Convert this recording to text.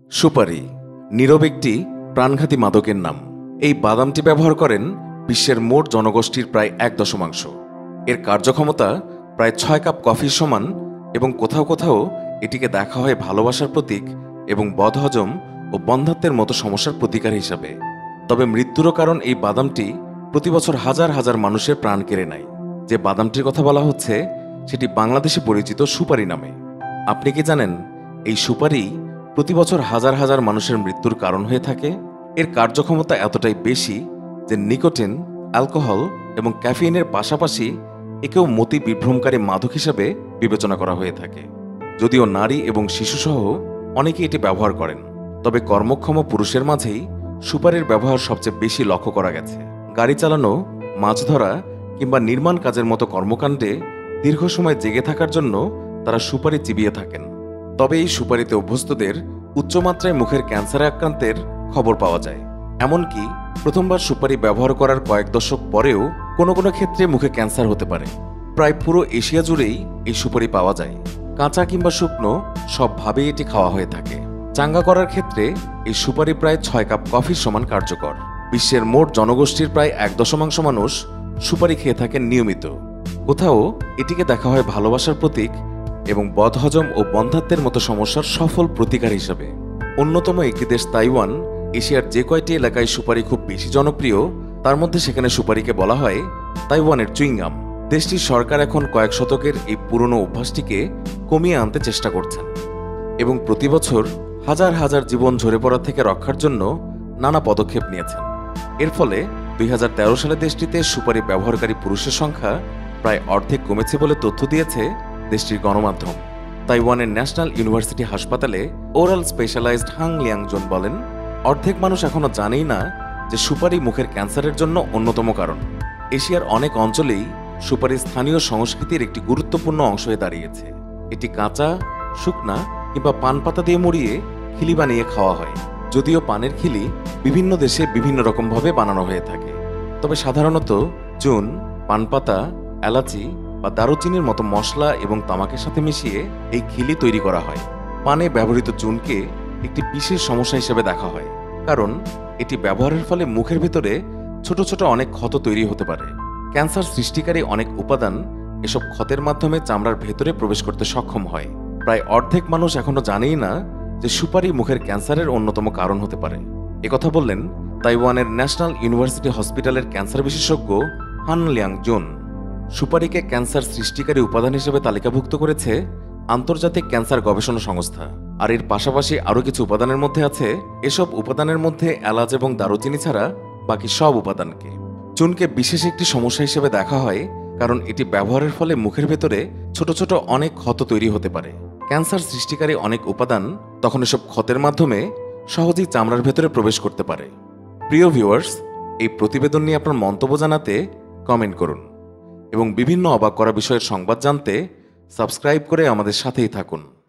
সুপারি নীরব একটি প্রাণঘাতী মাদকের নাম। এই বাদামটি ব্যবহার করেন বিশ্বের মোট জনগোষ্ঠীর প্রায় 1/1। এর কার্যক্ষমতা প্রায় 6 কাপ কফির সমান এবং কোথাও কোথাও এটিকে দেখা হয় ভালোবাসার প্রতীক এবং বদহজম ও বন্ধ্যাত্বের মতো সমস্যার প্রতিকার হিসাবে। তবে মৃত্যুরও কারণ এই বাদামটি প্রতি বছর হাজার হাজার মানুষের প্রাণ কেড়ে নেয়। যে বাদামটির কথা বলা হচ্ছে সেটি বাংলাদেশে পরিচিত সুপারি নামে। আপনি কি জানেন এই সুপারি প্রতি বছর হাজার হাজার মানুষের মৃত্যুর কারণ হয়ে থাকে? এর কার্যক্ষমতা এতটাই বেশি যে নিকোটিন, অ্যালকোহল এবং ক্যাফিনের পাশাপাশি একেও মতি বিভ্রমকারী মাদক হিসাবে বিবেচনা করা হয়ে থাকে। যদিও নারী এবং শিশুসহ অনেকে এটি ব্যবহার করেন, তবে কর্মক্ষম পুরুষের মাঝেই সুপারির ব্যবহার সবচেয়ে বেশি লক্ষ্য করা গেছে। গাড়ি চালানো, মাছ ধরা কিংবা নির্মাণ কাজের মতো কর্মকাণ্ডে দীর্ঘ সময় জেগে থাকার জন্য তারা সুপারি চিবিয়ে থাকেন। তবে এই সুপারিতে অভ্যস্তদের উচ্চমাত্রায় মুখের ক্যান্সারে আক্রান্তের খবর পাওয়া যায়। এমনকি প্রথমবার সুপারি ব্যবহার করার কয়েক দশক পরেও কোনো কোনো ক্ষেত্রে মুখে ক্যান্সার হতে পারে। প্রায় পুরো এশিয়া জুড়েই এই সুপারি পাওয়া যায়। কাঁচা কিংবা শুকনো সবভাবেই এটি খাওয়া হয়ে থাকে। চাঙ্গা করার ক্ষেত্রে এই সুপারি প্রায় 6 কাপ কফির সমান কার্যকর। বিশ্বের মোট জনগোষ্ঠীর প্রায় 1/1 মানুষ সুপারি খেয়ে থাকেন নিয়মিত। কোথাও এটিকে দেখা হয় ভালোবাসার প্রতীক এবং বদহজম ও বন্ধ্যাত্বের মতো সমস্যার সফল প্রতিকার হিসাবে। অন্যতম একটি দেশ তাইওয়ান এশিয়ার যে কয়টি এলাকায় সুপারি খুব বেশি জনপ্রিয় তার মধ্যে সেখানে সুপারিকে বলা হয় তাইওয়ানের চুইংগাম। দেশটির সরকার এখন কয়েক শতকের এই পুরনো অভ্যাসটিকে কমিয়ে আনতে চেষ্টা করছেন এবং প্রতি বছর হাজার হাজার জীবন ঝরে পড়া থেকে রক্ষার জন্য নানা পদক্ষেপ নিয়েছেন। এর ফলে 2013 সালে দেশটিতে সুপারি ব্যবহারকারী পুরুষের সংখ্যা প্রায় অর্ধেক কমেছে বলে তথ্য দিয়েছে দেশটির গণমাধ্যম। তাইওয়ানের ন্যাশনাল ইউনিভার্সিটি হাসপাতালে ওরাল স্পেশালাইজড হাং লিয়াংজন বলেন, অর্ধেক মানুষ এখনো জানেই না যে সুপারি মুখের ক্যান্সারের জন্য অন্যতম কারণ। এশিয়ার অনেক অঞ্চলেই সুপারি স্থানীয় সংস্কৃতির একটি গুরুত্বপূর্ণ অংশ হয়ে দাঁড়িয়েছে। এটি কাঁচা, শুকনা কিংবা পান পাতা দিয়ে মুড়িয়ে খিলি বানিয়ে খাওয়া হয়। যদিও পানের খিলি বিভিন্ন দেশে বিভিন্ন রকমভাবে বানানো হয়ে থাকে, তবে সাধারণত চুন, পানপাতা, এলাচি বা দারুচিনির মতো মশলা এবং তামাকের সাথে মিশিয়ে এই খিলি তৈরি করা হয়। পানে ব্যবহৃত চুনকে একটি বিশেষ সমস্যা হিসেবে দেখা হয়, কারণ এটি ব্যবহারের ফলে মুখের ভেতরে ছোট ছোট অনেক ক্ষত তৈরি হতে পারে। ক্যান্সার সৃষ্টিকারী অনেক উপাদান এসব ক্ষতের মাধ্যমে চামড়ার ভেতরে প্রবেশ করতে সক্ষম হয়। প্রায় অর্ধেক মানুষ এখনো জানেই না যে সুপারি মুখের ক্যান্সারের অন্যতম কারণ হতে পারে। একথা বললেন তাইওয়ানের ন্যাশনাল ইউনিভার্সিটি হসপিটালের ক্যান্সার বিশেষজ্ঞ হান লিয়াংজন। সুপারিকে ক্যান্সার সৃষ্টিকারী উপাদান হিসেবে তালিকাভুক্ত করেছে আন্তর্জাতিক ক্যান্সার গবেষণা সংস্থা। আর এর পাশাপাশি আরও কিছু উপাদানের মধ্যে আছে এসব উপাদানের মধ্যে এলাচ এবং দারুচিনি ছাড়া বাকি সব উপাদানকে। চুনকে বিশেষ একটি সমস্যা হিসেবে দেখা হয় কারণ এটি ব্যবহারের ফলে মুখের ভেতরে ছোট ছোট অনেক ক্ষত তৈরি হতে পারে। ক্যান্সার সৃষ্টিকারী অনেক উপাদান তখন এসব ক্ষতের মাধ্যমে সহজেই চামড়ার ভেতরে প্রবেশ করতে পারে। প্রিয় ভিউয়ার্স, এই প্রতিবেদন নিয়ে আপনার মন্তব্য জানাতে কমেন্ট করুন এবং বিভিন্ন অবাক করা বিষয়ের সংবাদ জানতে সাবস্ক্রাইব করে আমাদের সাথেই থাকুন।